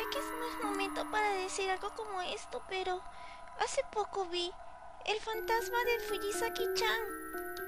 que no es momento para decir algo como esto, pero hace poco vi el fantasma de Fujisaki-chan.